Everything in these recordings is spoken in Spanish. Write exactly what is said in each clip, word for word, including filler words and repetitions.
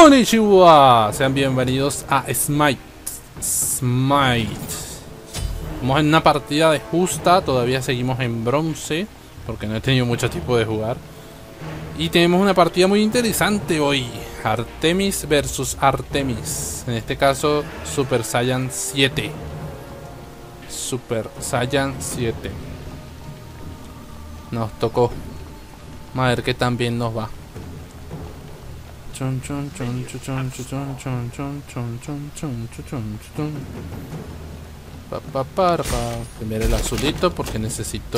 Konnichiwa, sean bienvenidos a Smite. Smite. Estamos en una partida de justa, todavía seguimos en bronce, porque no he tenido mucho tiempo de jugar. Y tenemos una partida muy interesante hoy. Artemis versus Artemis. En este caso, Super Saiyan siete. Super Saiyan siete. Nos tocó. Vamos a ver qué tan bien nos va. Chon chon chon chon chon chon chon chon chon chon chon chon chon. Pa pa pa pa. Primero el azulito porque necesito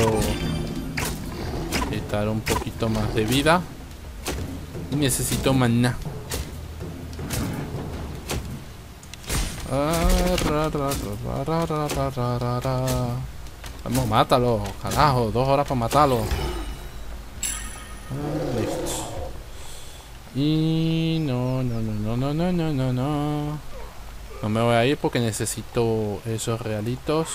quitar un poquito más de vida. Y necesito maná. Vamos, mátalo, carajo, dos horas para matarlo. Ah, listo. Y no, no, no, no, no, no, no, no. No me voy a ir porque necesito esos realitos.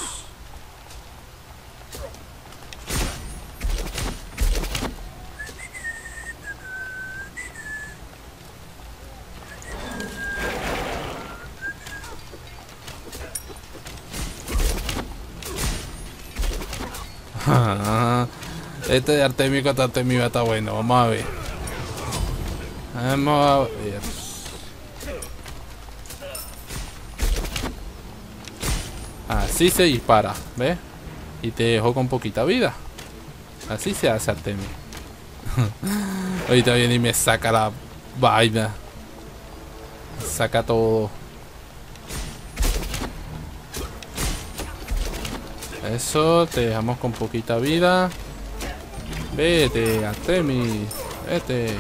Este de Artemio contra Artemio está bueno, vamos a ver. Vamos a ver. Así se dispara, ¿ves? Y te dejo con poquita vida. Así se hace Artemio. Ahorita viene y me saca la vaina. Saca todo. Eso, te dejamos con poquita vida. Vete, Artemis. Vete.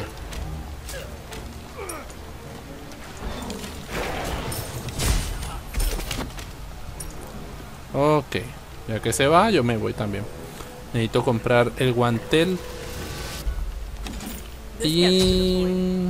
Ok, ya que se va, yo me voy también. Necesito comprar el guantel. Y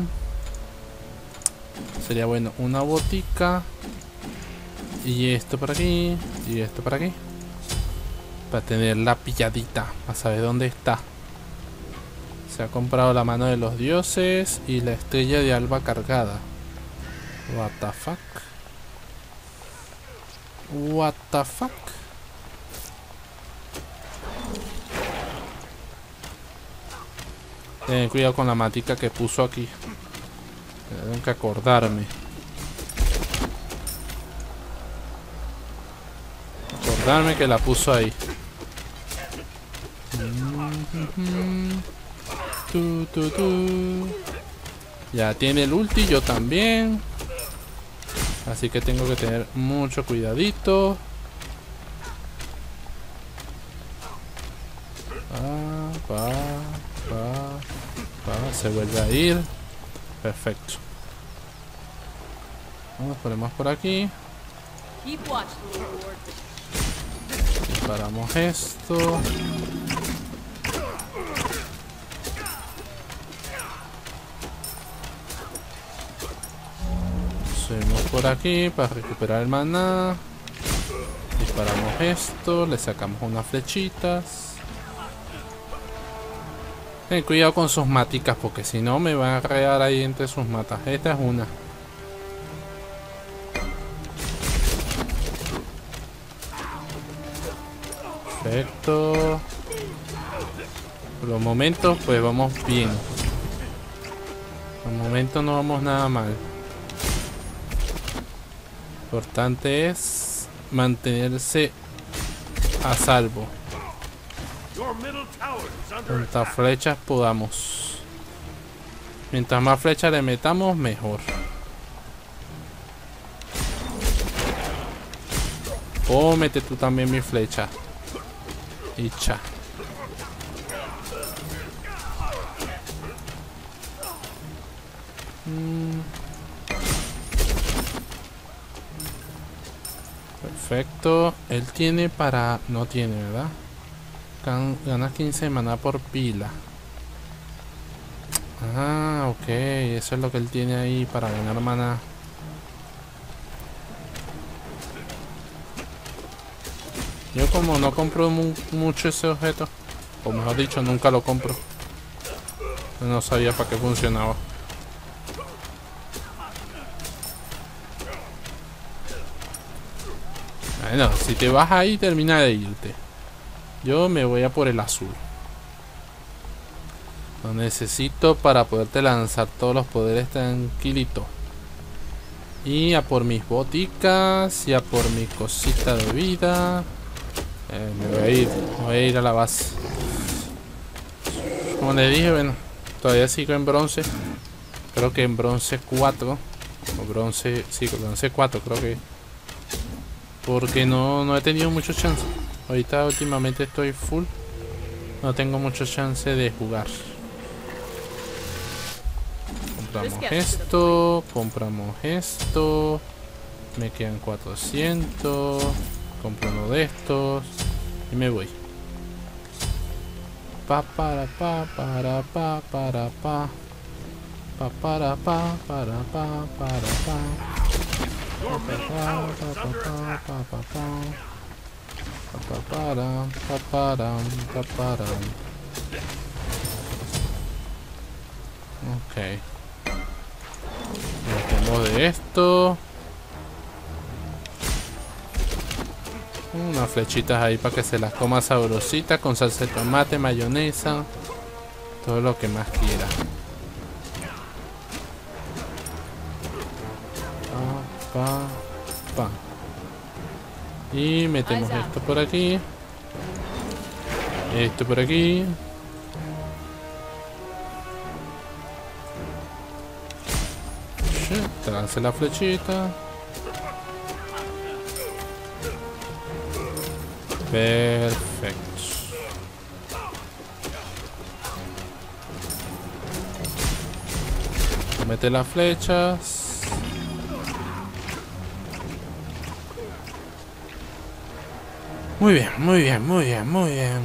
sería bueno una botica. Y esto por aquí. Y esto por aquí. Para tener la pilladita. Para saber dónde está. Se ha comprado la mano de los dioses. Y la estrella de alba cargada. What the fuck. What the fuck. Ten cuidado con la matica que puso aquí. Tengo que acordarme. Acordarme que la puso ahí. Tu, tu, tu. Ya tiene el ulti, yo también. Así que tengo que tener mucho cuidadito. Pa, pa, pa, pa. Se vuelve a ir. Perfecto. Vamos, ponemos por aquí. Disparamos esto. Subimos por aquí para recuperar el maná. Disparamos esto. Le sacamos unas flechitas. Ten cuidado con sus maticas porque si no me van a rear ahí entre sus matas. Esta es una. Perfecto. Por los momentos pues vamos bien. Por el momento no vamos nada mal. Lo importante es mantenerse a salvo. Cuantas flechas podamos. Mientras más flechas le metamos, mejor. Oh, mete tú también mi flecha. Y cha. Mm. Perfecto. Él tiene para... No tiene, ¿verdad? Gana quince de maná por pila. Ah, ok. Eso es lo que él tiene ahí para ganar maná. Yo como no compro mu mucho ese objeto. O mejor dicho, nunca lo compro. No sabía para qué funcionaba. Bueno, si te vas ahí, termina de irte. Yo me voy a por el azul. Lo necesito para poderte lanzar todos los poderes tranquilito. Y a por mis boticas. Y a por mi cosita de vida. eh, Me voy a ir Me voy a ir a la base. Como les dije, bueno, todavía sigo en bronce. Creo que en bronce cuatro. O bronce, sí, bronce cuatro creo que. Porque no, no he tenido mucho chance. Ahorita últimamente estoy full. No tengo mucho chance de jugar. Compramos esto. Compramos esto. Me quedan cuatrocientos. Compro uno de estos. Y me voy. Pa para pa para pa para pa. Pa para pa para pa para pa. Pa pa pa pa pa pa pa pa. Pa para pa para pa para. Ok. Metemos de esto. Unas flechitas ahí para que se las coma sabrositas con salsa de tomate, mayonesa, todo lo que más quiera. Pa, pa, pa. Y metemos esto por aquí. Esto por aquí. Te lance la flechita. Perfecto. Mete las flechas. Muy bien, muy bien, muy bien, muy bien.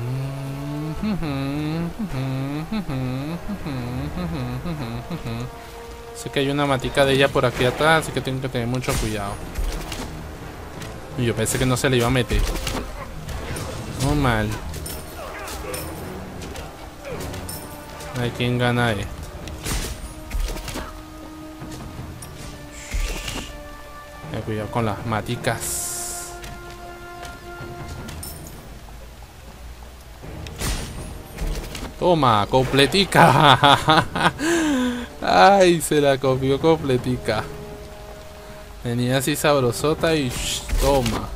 Sé que hay una matica de ella por aquí atrás, así que tengo que tener mucho cuidado. Y yo pensé que no se le iba a meter. No mal. Hay quien gana esto. Eh, cuidado con las maticas. Toma, completica. Ay, se la copió completica. Venía así sabrosota y shh, toma.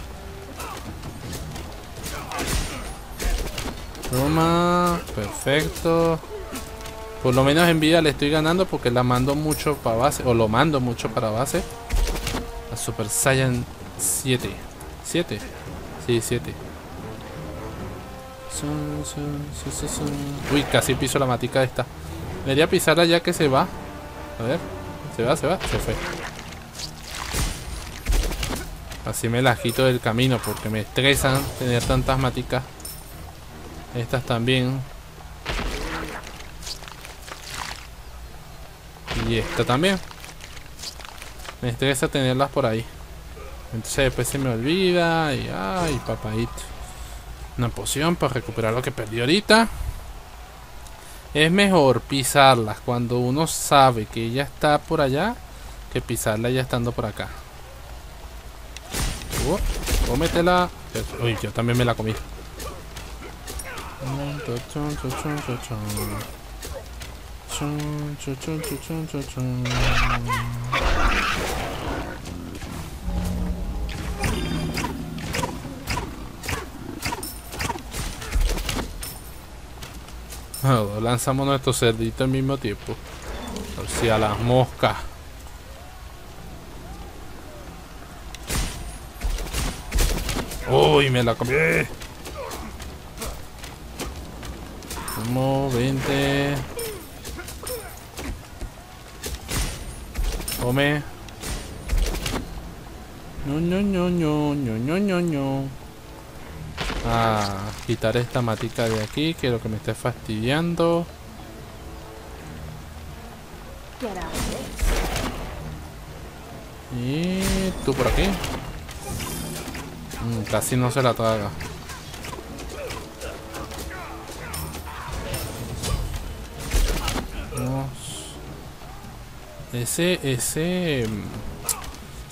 Toma, perfecto. Por lo menos en vida le estoy ganando porque la mando mucho para base. O lo mando mucho para base. La Super Saiyan siete. ¿siete? Sí, siete. Uy, casi piso la matica esta. Debería pisarla ya que se va. A ver. Se va, se va. Se fue. Así me las quito del camino porque me estresan tener tantas maticas. Estas también. Y esta también. Me estresa tenerlas por ahí. Entonces después se me olvida. Y ay, papadito. Una poción para recuperar lo que perdí ahorita. Es mejor pisarlas cuando uno sabe que ella está por allá que pisarla ya estando por acá. Oh, cómetela. Uy, yo también me la comí. Oh, lanzamos nuestro cerdito al mismo tiempo. Por si a las moscas. Uy, me la comí. Como veinte. Come. No, no, no, no, no, no, no, no. Ah, quitar esta matica de aquí, que es lo que me está fastidiando. Y tú por aquí. Mm, casi no se la traga. Vamos. Ese, ese...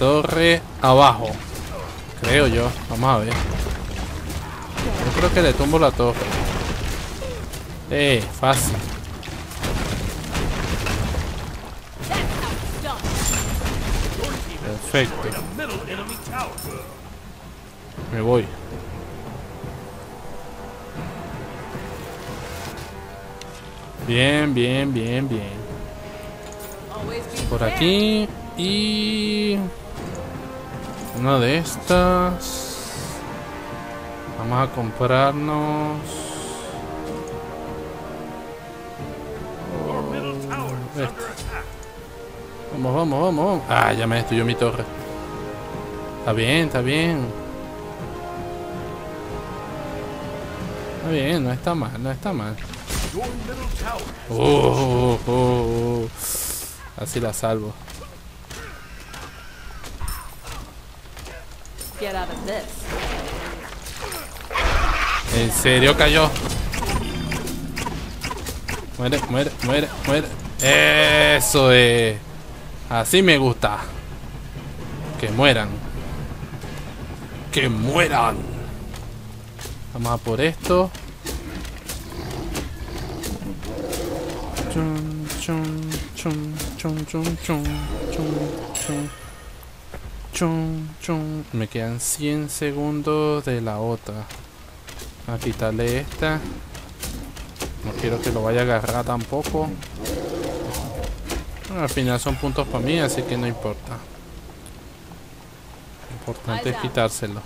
torre abajo. Creo yo. Vamos a ver. Yo creo que le tumbo la torre. Eh, fácil. Perfecto. Me voy. Bien, bien, bien, bien. Por aquí. Y... una de estas. Vamos a comprarnos... oh, este. Vamos, vamos, vamos, vamos. Ah, ya me destruyó mi torre. Está bien, está bien. Está bien, no está mal, no está mal. Oh, oh, oh, oh. Así la salvo. ¿En serio cayó? Muere, muere, muere, muere. Eso es. Así me gusta. Que mueran. Que mueran. Vamos a por esto. Chun, chun, chun, chun, chun, chun, chun, chun, chun. Me quedan cien segundos de la otra. A quitarle esta. No quiero que lo vaya a agarrar tampoco. Bueno, al final son puntos para mí, así que no importa. Lo importante es quitárselo.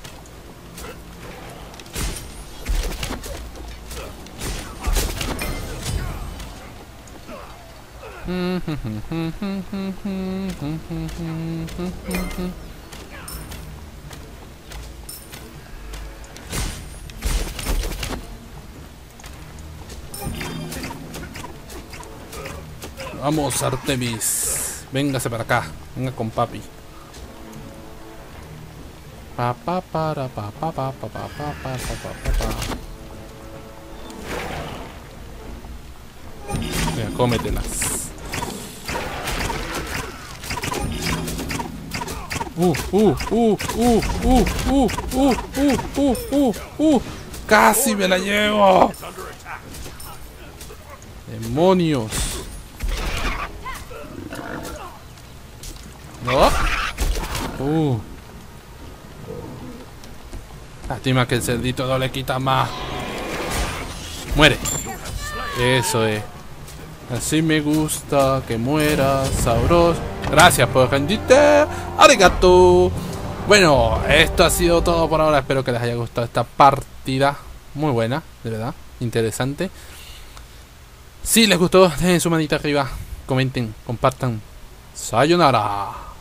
Vamos, Artemis. Véngase para acá. Venga con papi. Pa pa para pa pa pa pa pa pa pa pa pa. Venga, cómetelas. Uh, uh, uh, uh, uh, uh, uh, uh, uh, uh, uh. Casi me la llevo. Demonios. No. Uh. Lástima que el cerdito no le quita más. Muere. Eso es. Así me gusta que muera sabroso. Gracias por rendirte. Arigato. Bueno, esto ha sido todo por ahora. Espero que les haya gustado esta partida. Muy buena, de verdad. Interesante. Si les gustó, dejen su manita arriba. Comenten, compartan. Sayonara.